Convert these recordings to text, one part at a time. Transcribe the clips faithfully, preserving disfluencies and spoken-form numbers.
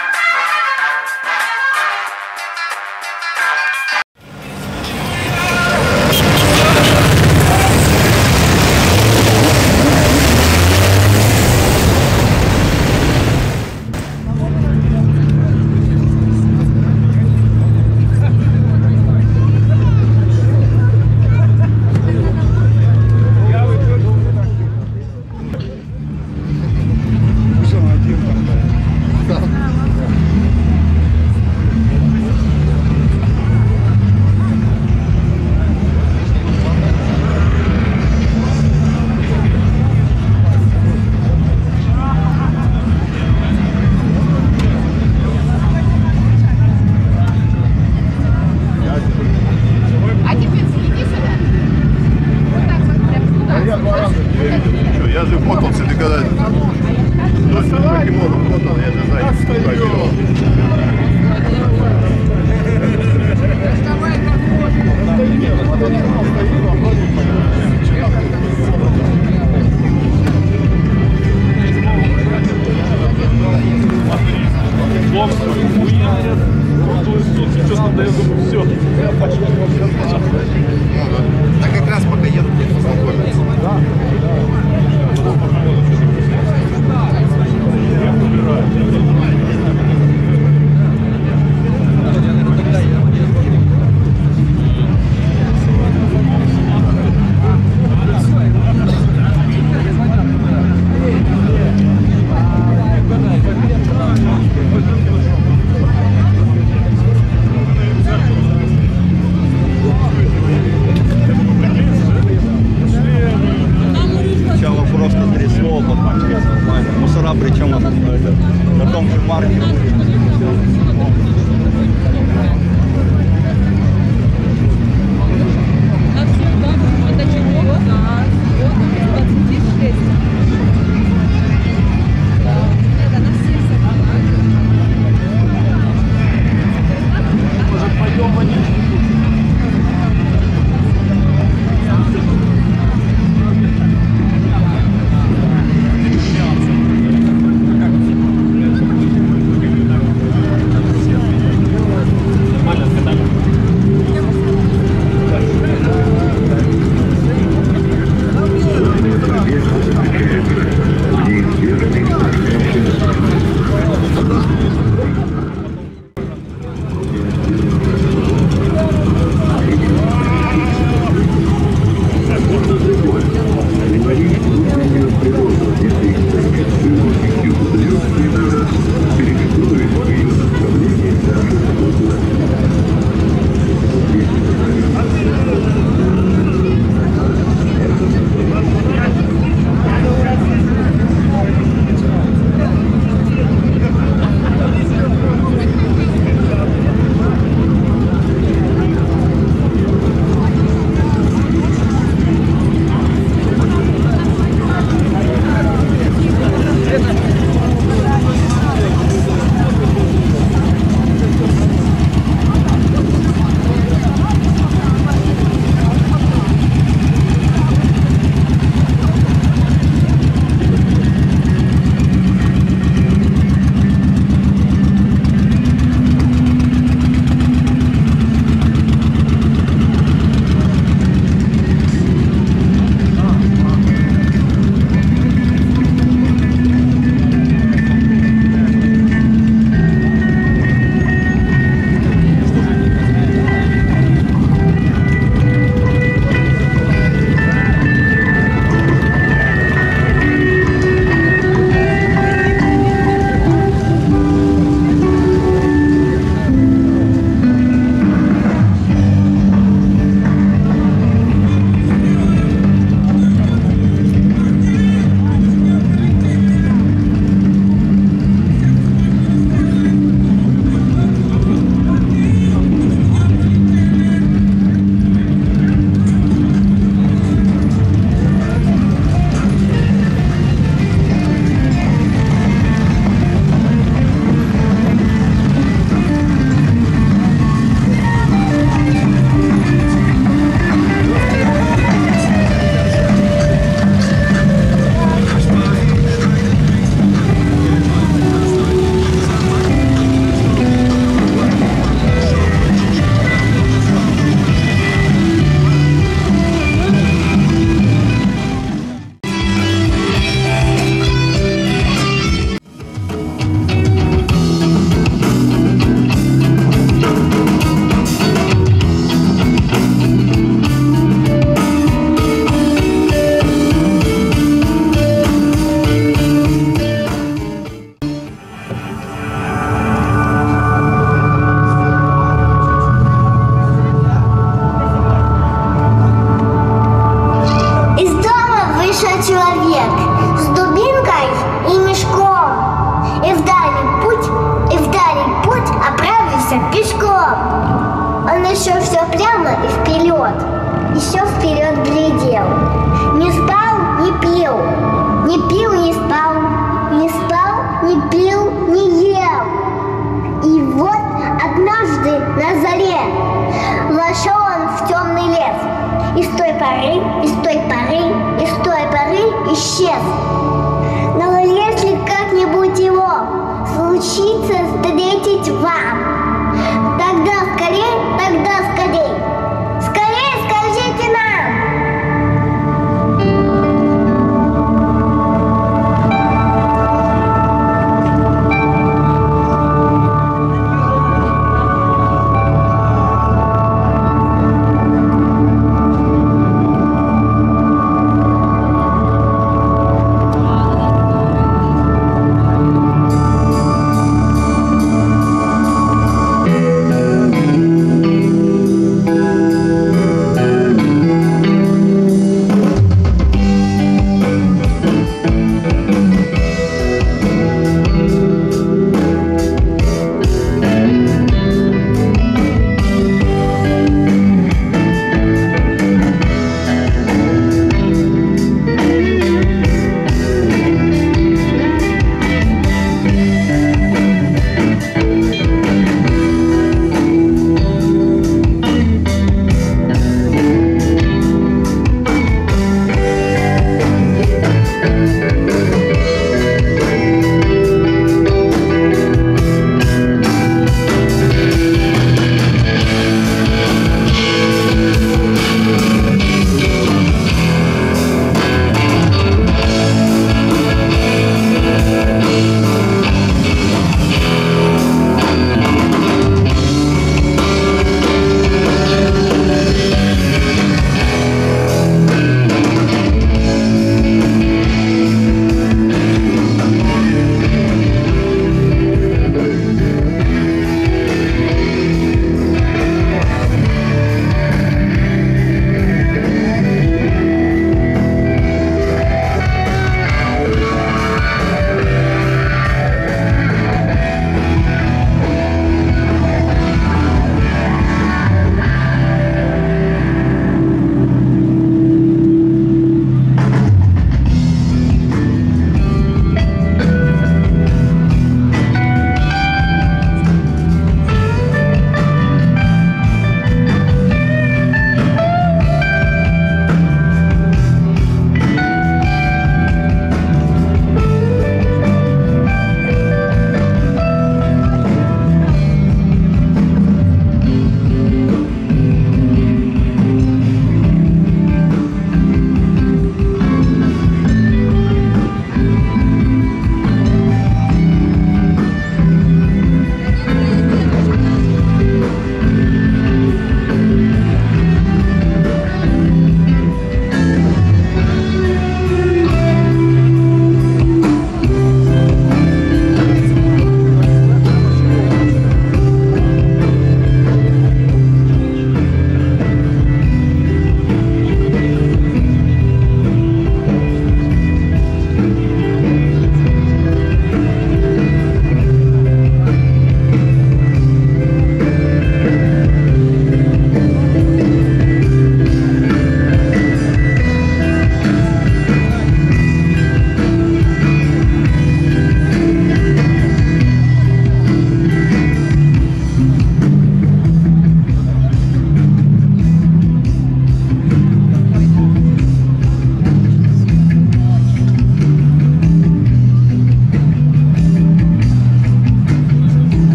Я же фотался, ты когда покемоном фотал, я же знаю, А как раз пока едут, не познакомиться. Мусора, причем на том же марке. Может, пойдем водичку?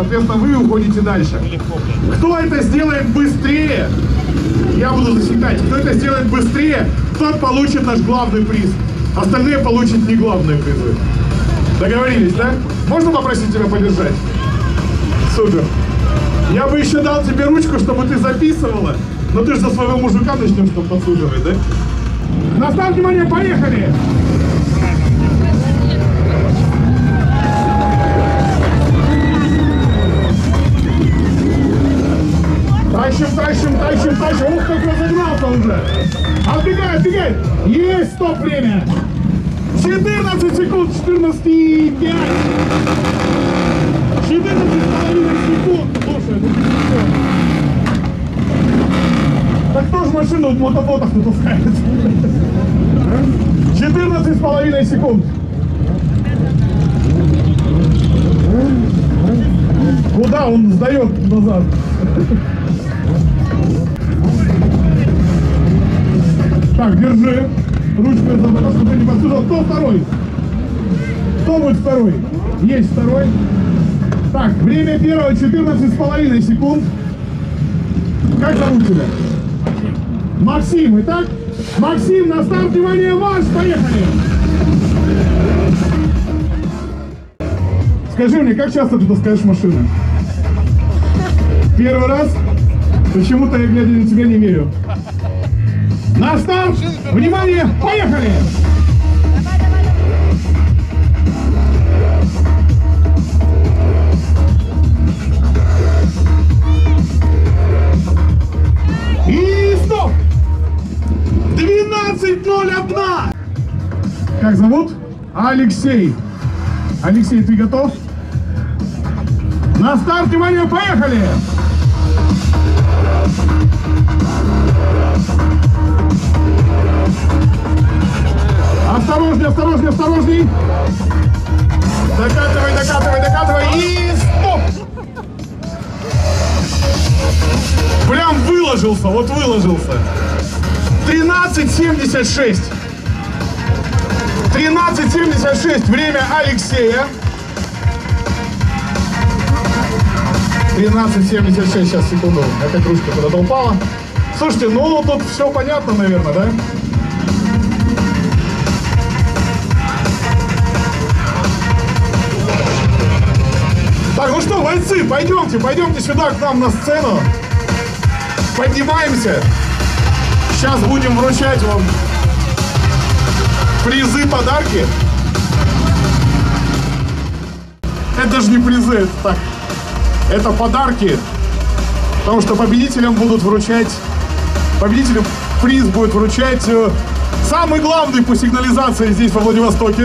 соответственно, вы уходите дальше. Кто это сделает быстрее, я буду засекать. Кто это сделает быстрее, тот получит наш главный приз. Остальные получат не главные призы. Договорились, да? Можно попросить тебя подержать? Супер. Я бы еще дал тебе ручку, чтобы ты записывала, но ты же за своего мужика начнешь там подсуживать, да? На старт, внимание, поехали! Тащим, тащим, тащим, тащим. Ух, как разогнался уже. Отбегай, отбегай. Есть, стоп, время. четырнадцать секунд, четырнадцать и пять. четырнадцать с половиной секунд. Слушай, ну ты что? Так кто же машину в мотоботах выпускает? четырнадцать с половиной секунд. Куда он сдает назад? Так, держи. Ручкой за чтобы ты не подсужал. Кто второй? Кто будет второй? Есть второй. Так, время первого четырнадцать с половиной секунд. Как зовут тебя? Максим. Итак, Максим, на старт, внимание, марш, поехали! Скажи мне, как часто ты таскаешь машины? Первый раз? Почему-то я, глядя на тебя, не верю. На старт! Внимание! Поехали! И стоп! двенадцать ноль один! Как зовут? Алексей. Алексей, ты готов? На старт, внимание, поехали! Осторожней, осторожней, осторожней! Докатывай, докатывай, докатывай и стоп! Прям выложился, вот выложился. тринадцать семьдесят шесть. тринадцать семьдесят шесть, время Алексея. тринадцать семьдесят шесть, сейчас, секунду, эта кружка куда-то упала. Слушайте, ну тут все понятно, наверное, да? Так, ну что, бойцы, пойдемте, пойдемте сюда к нам на сцену. Поднимаемся. Сейчас будем вручать вам призы, подарки. Это же не призы, это так. Это подарки. Потому что победителям будут вручать... Победителям приз будет вручать самый главный по сигнализации здесь, во Владивостоке.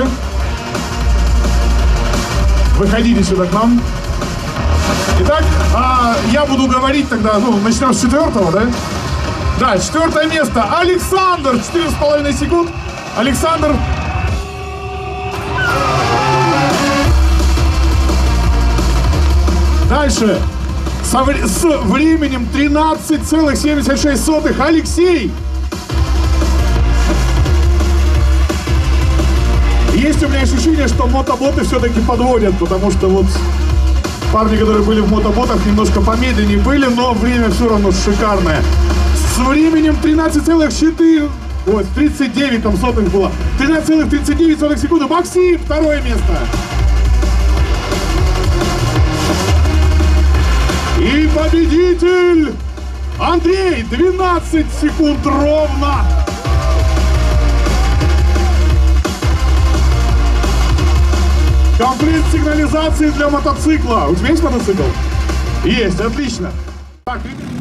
Выходите сюда к нам. Итак, а, я буду говорить тогда, ну, начнем с четвертого, да? Да, четвертое место. Александр, четыре с половиной секунд. Александр. Дальше. Со, с временем тринадцать целых семьдесят шесть сотых. Алексей. Есть у меня ощущение, что мотоботы все-таки подводят, потому что вот парни, которые были в мотоботах, немножко помедленнее были, но время все равно шикарное. С временем тринадцать целых четыре, вот, тридцать девять там сотых было. тринадцать целых тридцать девять сотых секунды. Максим, второе место. И победитель Андрей, двенадцать секунд ровно. Комплект сигнализации для мотоцикла. У тебя есть мотоцикл? Есть, отлично. Так,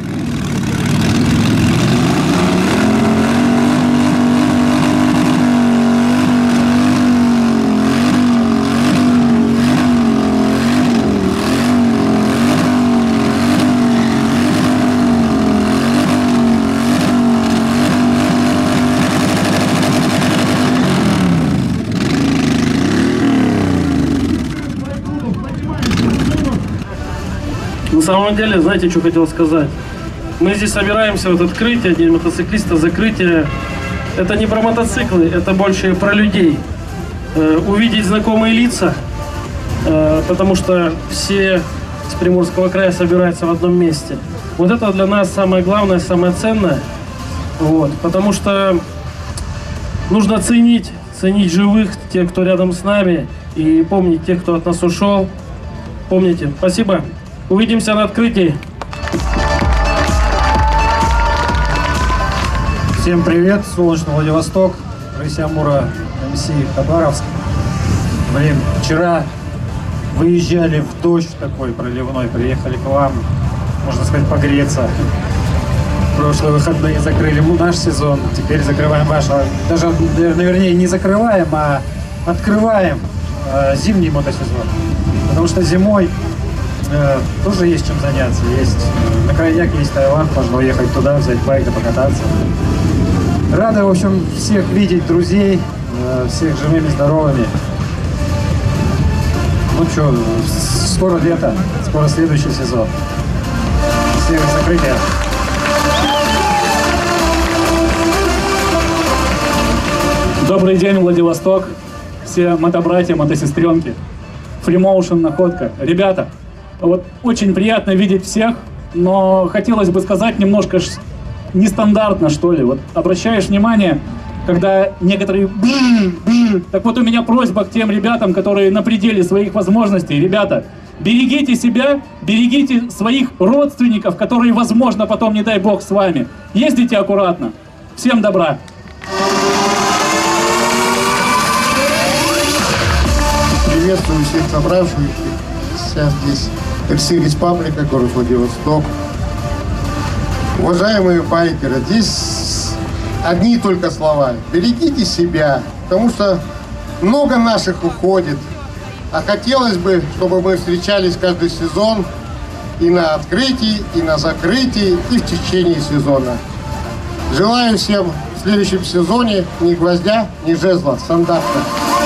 на самом деле, знаете, что хотел сказать? Мы здесь собираемся, вот открытие, День мотоциклиста, закрытие. Это не про мотоциклы, это больше про людей. Э, увидеть знакомые лица, э, потому что все с Приморского края собирается в одном месте. Вот это для нас самое главное, самое ценное. Вот, потому что нужно ценить, ценить живых, тех, кто рядом с нами, и помнить тех, кто от нас ушел. Помните. Спасибо. Увидимся на открытии. Всем привет, солнечный Владивосток, Рыся Амура, эм си Хабаровск. Блин, вчера выезжали в дождь такой проливной, приехали к вам, можно сказать, погреться. В прошлые выходные закрыли наш сезон, теперь закрываем ваш. Даже, наверное, не закрываем, а открываем э, зимний мотосезон. Потому что зимой э, тоже есть чем заняться. Есть на крайняк есть Таиланд, можно уехать туда, взять байк и покататься. Рады, в общем, всех видеть, друзей, э, всех живыми, здоровыми. Ну что, скоро лето, скоро следующий сезон. Всех закрытия. Добрый день, Владивосток, все мотобратья, мотосестренки, фримоушен, находка. Ребята, вот очень приятно видеть всех, но хотелось бы сказать немножко нестандартно, что ли. Вот обращаешь внимание, когда некоторые... Так вот у меня просьба к тем ребятам, которые на пределе своих возможностей. Ребята, берегите себя, берегите своих родственников, которые, возможно, потом, не дай бог, с вами. Ездите аккуратно. Всем добра. Приветствую всех собравшихся сейчас здесь. эр си Республика, город Владивосток. Уважаемые байкеры, здесь одни только слова. Берегите себя, потому что много наших уходит. А хотелось бы, чтобы мы встречались каждый сезон и на открытии, и на закрытии, и в течение сезона. Желаю всем в следующем сезоне ни гвоздя, ни жезла, стандартно.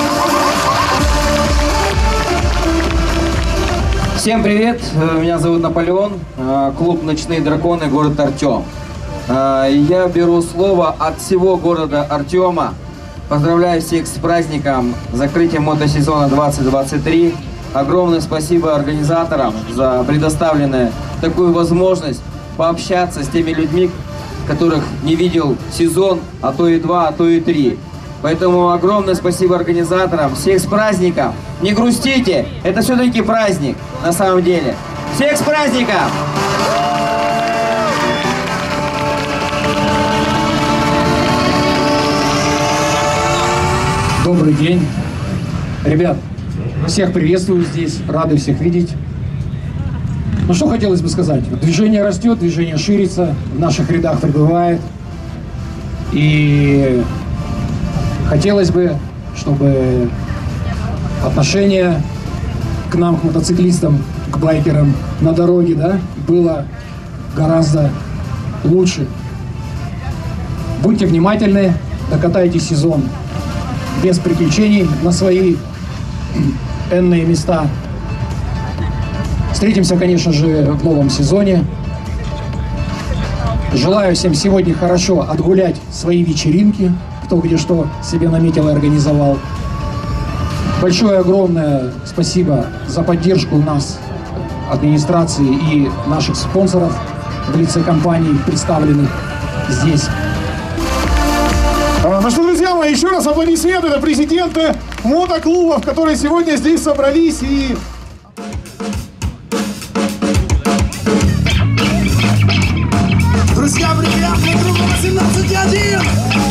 Всем привет, меня зовут Наполеон, клуб «Ночные драконы», город Артем. Я беру слово от всего города Артема. Поздравляю всех с праздником, закрытием мотосезона двадцать двадцать три. Огромное спасибо организаторам за предоставленную такую возможность пообщаться с теми людьми, которых не видел сезон, а то и два, а то и три. Поэтому огромное спасибо организаторам. Всех с праздником! Не грустите, это все-таки праздник на самом деле. Всех с праздником! Добрый день. Ребят, всех приветствую здесь, рады всех видеть. Ну что хотелось бы сказать? Движение растет, движение ширится, в наших рядах прибывает. И хотелось бы, чтобы отношение к нам, к мотоциклистам, к байкерам на дороге, да, было гораздо лучше. Будьте внимательны, докатайте сезон без приключений на свои энные места. Встретимся, конечно же, в новом сезоне. Желаю всем сегодня хорошо отгулять свои вечеринки, кто где что себе наметил и организовал. Большое огромное спасибо за поддержку нас, администрации и наших спонсоров в лице компаний, представленных здесь. Ну что, друзья мои, еще раз аплодисменты. Это президенты мотоклубов, которые сегодня здесь собрались и... Друзья, привет, на кругу восемнадцать один.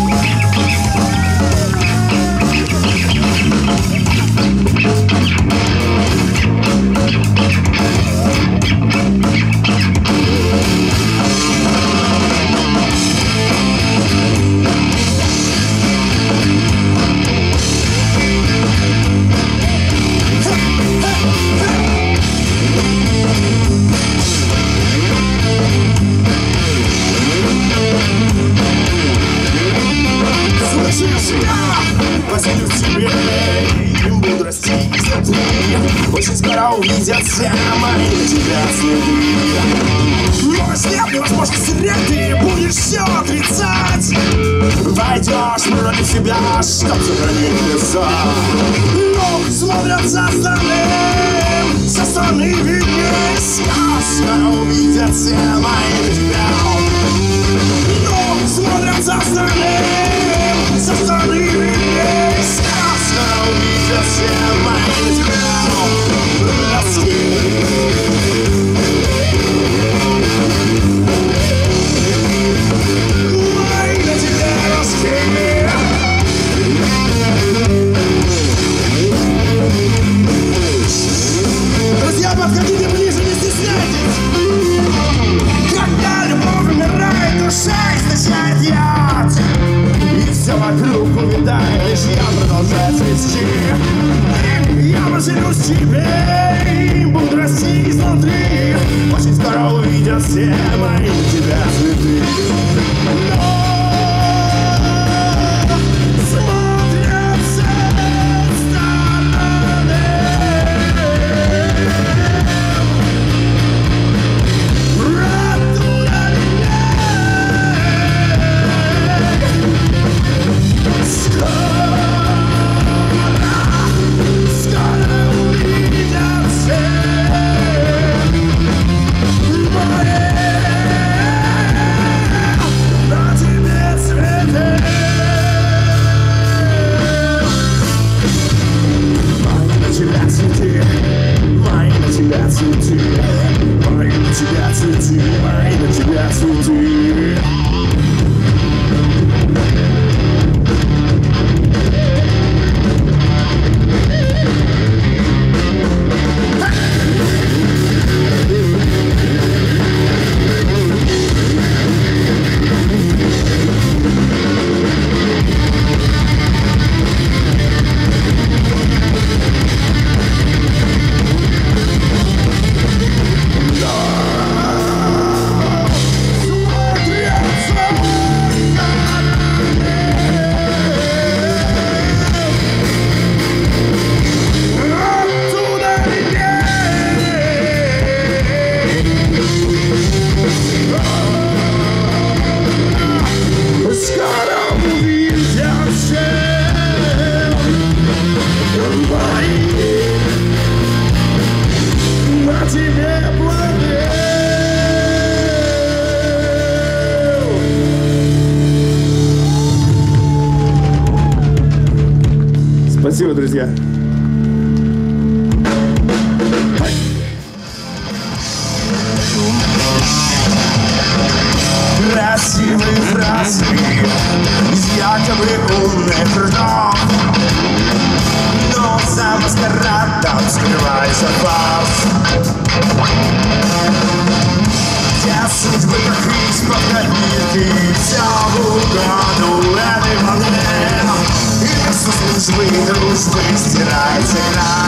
Поселю в себе и мудрости изнутри. Очень скоро увидятся мои на тебя следы. Но след невозможно стереть, ты будешь все отрицать. Войдешь вроде себя, чтоб сохранить лицо. Но смотрят за остальным, со стороны виднее сказка. Увидят все мои тебя, но смотрят со стороны, со стороны виднее сказка. Увидят все мои тебя, мои на тебя русские. Друзья, подходите ближе, не стесняйтесь. Когда любовь умирает, душа истощает яд, и все вокруг увядает, лишь я продолжаю цвести. Я поселюсь в тебе, буду расти изнутри. Очень скоро увидят все мои на тебя цветы. Спасибо, друзья. Красивые фразы из якобы умных ртов, но за маскарадом скрывается фарс, где судьбы как из-под копирки, все в угоду этой волне, и вместо службы и дружбы стирается край.